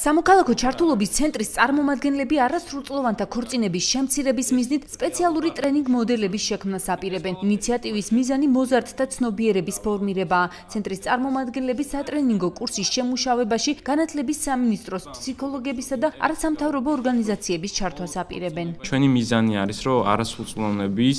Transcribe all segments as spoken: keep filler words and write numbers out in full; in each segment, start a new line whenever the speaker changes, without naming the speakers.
სამოქალაქო ჩართულობის ცენტრის წარმომადგენლები არასრულწლოვანთა ქორწინების შემცირების მიზნით სპეციალური ტრენინგ მოდელების შექმნას აპირებენ. ინიციატივის მიზანი მოზარდთა ცნობიერების ფორმირებაა. ცენტრის წარმომადგენლები სატრენინგო კურსის შემუშავებაში განათლების სამინისტროს ფსიქოლოგებისა და არასამთავრობო ორგანიზაციების ჩართვას აპირებენ.
ჩვენი მიზანი არის, რომ არასრულწლოვნების,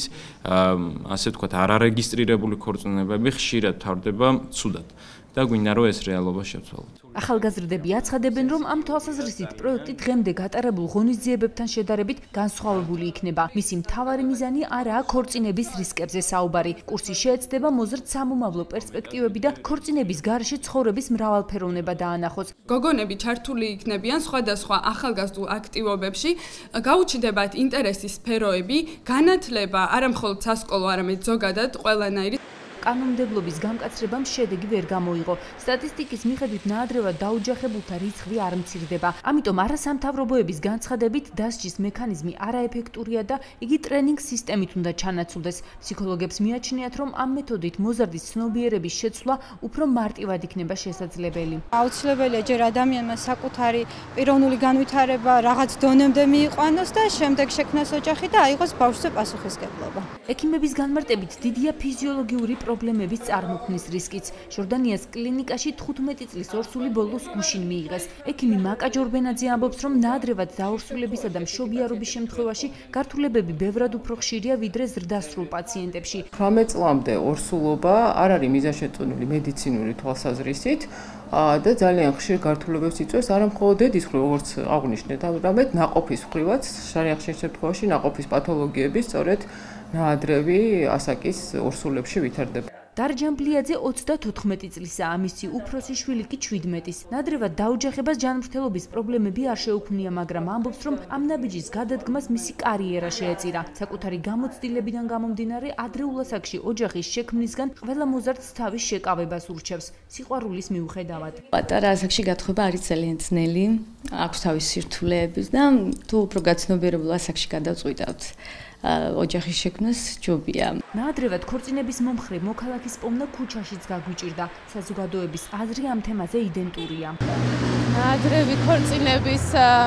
ასე ვთქვათ, არარეგისტრირებული ქორწინებები ხშირად თავდება ცუდად. და გვინდა რომ ეს რეალობა შევცვალოთ.
ახალგაზრდები აცხადებენ, რომ ამ თვალსაზრისით პროექტი დღემდე გატარებულ ღონისძიებებთან შედარებით განსხვავებული იქნება. მისი მთავარი მიზანი არაა ქორწინების რისკებზე საუბარი. კურსი შეეცდება მოზრდ სამომავლო პერსპექტივები და ქორწინების გარეშე ცხოვრების მრავალფეროვნება დაანახოს.
გოგონები ჩართული იქნებიან სხვადასხვა ახალგაზრდულ აქტივობებში, გაუჩნდებათ ინტერესის სფეროები, განათლება არამხოლოდ სასკოლო, არამედ ზოგადად ყველანაირი.
კანონმდებლობის გამკაცრებამ შედეგი ვერ გამოიღო. სტატისტიკის მიხედვით ნაადრევად დაუჯახებულთა რიცხვი არ მცირდება. ამიტომ არასამთავრობოების განცხადებით დასჯის მექანიზმი არაეფექტურია და იგი ტრენინგ სისტემით უნდა ჩანაცვლდეს. ფსიქოლოგებს მიაჩნიათ, რომ ამ მეთოდით მოზარდის ცნობიერების შეცვლა უფრო მარტივად იქნება შესაძლებელი.
აუცილებელია ჯერ ადამიანმა საკუთარი პიროვნული განვითარება რაღაც დონემდე მიიყვანოს და შემდეგ შექმნას ოჯახი და აიღოს ბავშვზე პასუხისმგებლობა.
ექიმების განმარტებით დიდია ფიზიოლოგიური პრობლემების წარმოქმნის რისკიც. ჟორდანიას კლინიკაში თხუთმეტი წლის ორსული ბოლოს გუშინ მიიღეს. ექიმი მაკა ჯორბენაძე ამბობს, რომ ნაადრევად დაორსულებისა და მშობიარობის შემთხვევაში გართულებები ბევრად უფრო ხშირია ვიდრე ზრდასრულ პაციენტებში.
თვრამეტ წლამდე ორსულობა არ არის მიზანშეწონილი მედიცინური თვალსაზრისით და ძალიან ხშირ გართულებებს იწვევს არა მხოლოდ დედის მხრივ, როგორც აღნიშნეთ, არამედ ნაყოფის მხრივაც, ძალიან ხშირ შემთხვევაში ნაყოფის პათოლოგიები სწორედ ნაადრევი ასაკის ორსულებში ვითარდება.
დარჯან ბლიაძე ოცდათოთხმეტი წლისაა, მისი უფროსი შვილი კი შვიდმეტის. ნაადრევად დაუჯახებას ჯანმრთელობის პრობლემები არ შეუქმნია, მაგრამ ამბობს, რომ ამ ნაბიჯის გადადგმას მისი კარიერა შეეწირა. საკუთარი გამოცდილებიდან გამომდინარე, ადრეულ ასაკში ოჯახის შექმნისგან ყველა მოზარდს თავის შეკავებას ურჩევს, სიყვარულის მიუხედავად.
პატარა ასაკში გათხოვება არის ძალიან ძნელი, აქვს თავის სირთულეების და თუ უფრო გაცნობიერებულ ასაკში გადავწყვიტავთ ოჯახის შექმნას ჯობია.
ნაადრევად ქორწინების მომხრე მოქალაქის პოვნა ქუჩაშიც გაგვიჭირდა. საზოგადოების აზრი ამ თემაზე იდენტურია.
ნაადრევი ქორწინების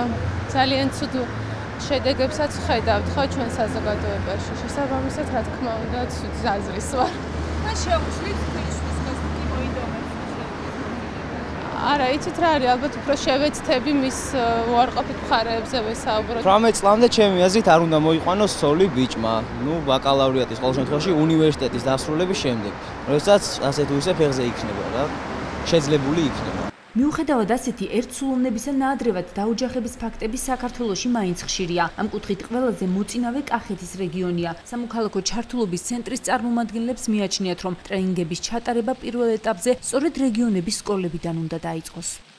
ძალიან ცუდ შედეგებსაც ხედავთ ხო ჩვენ საზოგადოებაში. შესაბამისად, რა თქმა უნდა, ცუდი აზრის ვარ.
და შეუცვლით თვითონ გასწრაფი მოიდომებს.
არა, იცით რა არის, ალბათ უფრო შევეცდები მის უარყოფით მხარეებზე ვესაუბრო.
თვრამეტ წლამდე ჩემი აზრით არ უნდა მოიყვანოს ცოლი ბიჭმა, ну, ბაკალავრიატის ყოველ შემთხვევაში უნივერსიტეტის დასრულების შემდეგ, როდესაც ასე თუ ისე ფეხზე იქნება რა, შეძლებული იქნება.
მიუხედავად ასეთი ერთსულოვნებისა, ნაადრევად დაუჯახების ფაქტები საქართველოში მაინც ხშირია. ამ კუთხით ყველაზე მოწინავე კახეთის რეგიონია. სამოქალაქო ჩართულობის ცენტრის წარმომადგენლებს მიაჩნიათ, რომ ტრენინგების ჩატარება პირველ ეტაპზე სწორედ რეგიონების სკოლებიდან უნდა დაიწყოს.